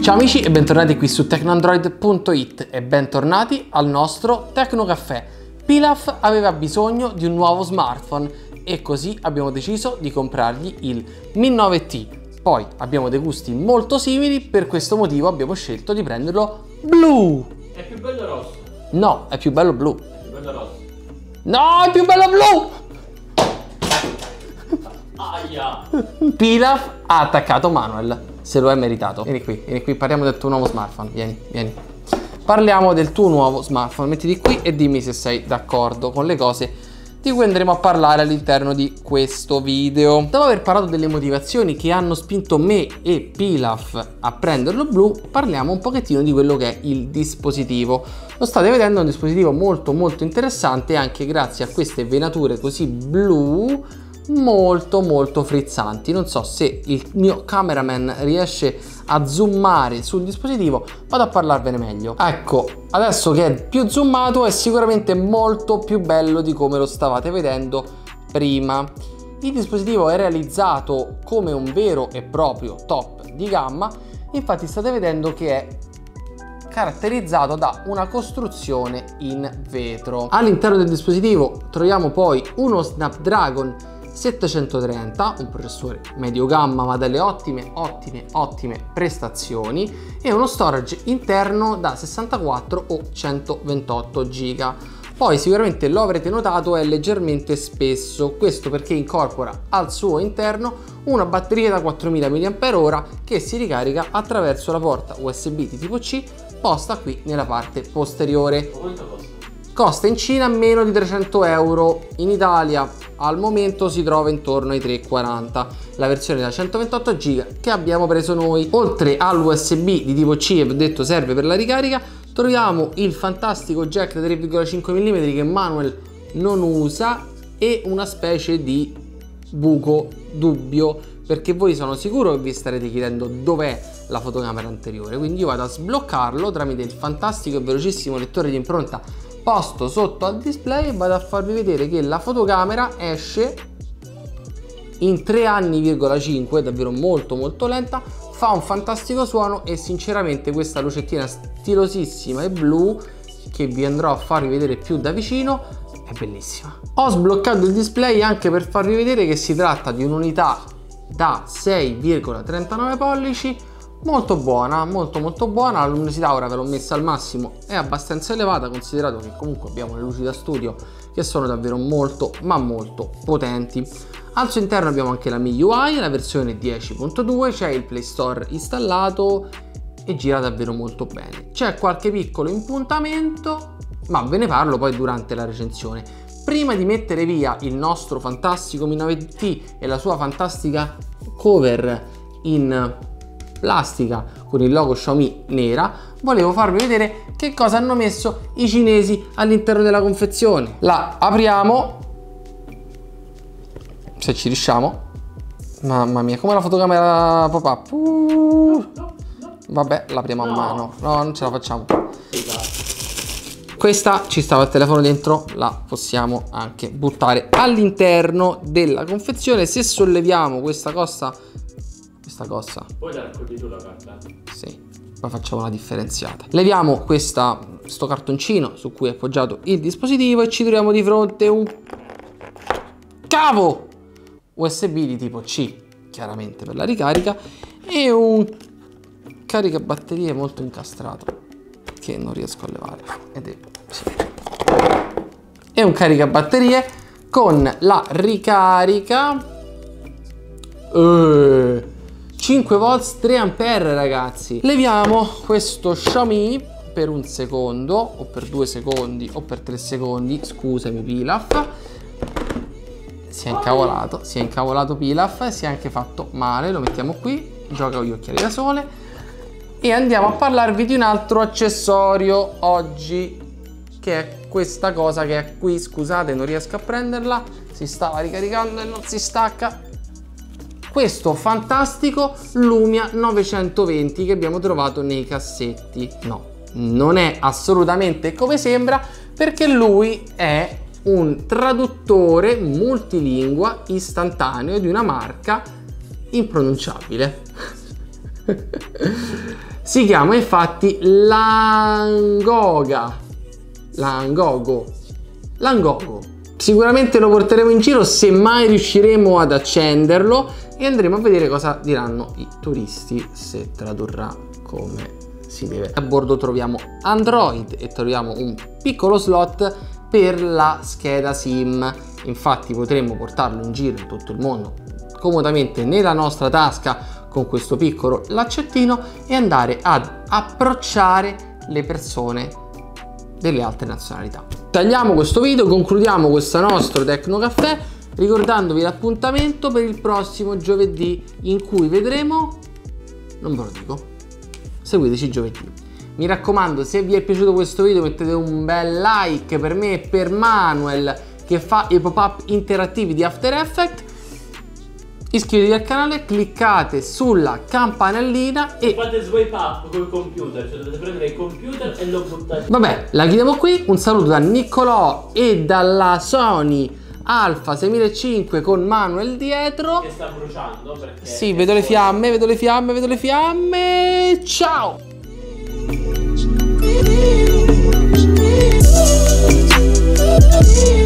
Ciao amici e bentornati qui su tecnoandroid.it e bentornati al nostro Tecnocaffè. Pilaf aveva bisogno di un nuovo smartphone e così abbiamo deciso di comprargli il Mi 9T. Poi abbiamo dei gusti molto simili, per questo motivo abbiamo scelto di prenderlo blu. È più bello rosso. No, è più bello blu. È più bello rosso. No, è più bello blu! Aia! Pilaf ha attaccato Manuel. Se lo è meritato. Vieni qui, parliamo del tuo nuovo smartphone. Vieni. Parliamo del tuo nuovo smartphone. Mettiti qui e dimmi se sei d'accordo con le cose di cui andremo a parlare all'interno di questo video. Dopo aver parlato delle motivazioni che hanno spinto me e Pilaf a prenderlo blu, parliamo un pochettino di quello che è il dispositivo. Lo state vedendo, è un dispositivo molto interessante, anche grazie a queste venature così blu molto frizzanti. Non so se il mio cameraman riesce a zoomare sul dispositivo, vado a parlarvene meglio. Ecco, adesso che è più zoomato è sicuramente molto più bello di come lo stavate vedendo prima. Il dispositivo è realizzato come un vero e proprio top di gamma, infatti state vedendo che è caratterizzato da una costruzione in vetro. All'interno del dispositivo troviamo poi uno Snapdragon 730, un processore medio gamma ma dalle ottime prestazioni, e uno storage interno da 64 o 128 giga. Poi sicuramente lo avrete notato, è leggermente spesso, questo perché incorpora al suo interno una batteria da 4000 mAh che si ricarica attraverso la porta USB di tipo C posta qui nella parte posteriore. Quanto costa? Costa in Cina meno di 300 euro, in Italia al momento si trova intorno ai 3,40, la versione da 128 giga che abbiamo preso noi. Oltre all'USB di tipo C, e vi ho detto serve per la ricarica, troviamo il fantastico jack da 3,5 mm che Manuel non usa e una specie di buco dubbio, perché voi sono sicuro che vi starete chiedendo dov'è la fotocamera anteriore, quindi io vado a sbloccarlo tramite il fantastico e velocissimo lettore di impronta posto sotto al display e vado a farvi vedere che la fotocamera esce in 3,5 anni, davvero molto lenta, fa un fantastico suono e sinceramente questa lucettina stilosissima e blu che vi andrò a farvi vedere più da vicino è bellissima. Ho sbloccato il display anche per farvi vedere che si tratta di un'unità da 6,39 pollici, molto buona, molto buona. La luminosità ora ve l'ho messa al massimo, è abbastanza elevata considerato che comunque abbiamo le luci da studio che sono davvero molto potenti. Al suo interno abbiamo anche la MIUI, la versione 10.2, c'è il Play Store installato e gira davvero molto bene. C'è qualche piccolo impuntamento, ma ve ne parlo poi durante la recensione. Prima di mettere via il nostro fantastico Mi 9T e la sua fantastica cover in plastica con il logo Xiaomi nera, volevo farvi vedere che cosa hanno messo i cinesi all'interno della confezione. La apriamo, se ci riusciamo. Mamma mia, come la fotocamera pop-up. Vabbè, l'apriamo a mano. No, non ce la facciamo. Questa ci stava il telefono dentro, la possiamo anche buttare all'interno della confezione. Se solleviamo questa cosa, poi la raccogli tu la carta? sì, poi facciamo una differenziata. Leviamo sto cartoncino su cui è appoggiato il dispositivo e ci troviamo di fronte un cavo USB di tipo C, chiaramente per la ricarica, e un caricabatterie molto incastrato che non riesco a levare è un caricabatterie con la ricarica 5 volts 3 ampere ragazzi. Leviamo questo Xiaomi per un secondo o per 2 secondi o per 3 secondi, scusami Pilaf, si è incavolato Pilaf, si è anche fatto male. Lo mettiamo qui, gioca con gli occhiali da sole e andiamo a parlarvi di un altro accessorio oggi, che è questa cosa che è qui. Scusate, non riesco a prenderla, si stava ricaricando e non si stacca. Questo fantastico Lumia 920 che abbiamo trovato nei cassetti. No, non è assolutamente come sembra, perché lui è un traduttore multilingua istantaneo di una marca impronunciabile. Si chiama infatti Langogo. Sicuramente lo porteremo in giro, se mai riusciremo ad accenderlo, e andremo a vedere cosa diranno i turisti, se tradurrà come si deve. A bordo troviamo Android e troviamo un piccolo slot per la scheda SIM. Infatti potremo portarlo in giro in tutto il mondo comodamente nella nostra tasca con questo piccolo laccettino e andare ad approcciare le persone delle altre nazionalità. Tagliamo questo video, concludiamo questo nostro Tecnocaffè ricordandovi l'appuntamento per il prossimo giovedì, in cui vedremo, non ve lo dico, seguiteci giovedì. Mi raccomando, se vi è piaciuto questo video mettete un bel like per me e per Manuel che fa i pop-up interattivi di After Effects. Iscrivetevi al canale, cliccate sulla campanellina e fate swipe up col computer, cioè dovete prendere il computer e lo buttate. Vabbè, la chiudiamo qui. Un saluto da Niccolò e dalla Sony Alpha 6005 con Manuel dietro. Che sta bruciando perché... Sì, vedo le fiamme, vedo le fiamme, vedo le fiamme. Ciao!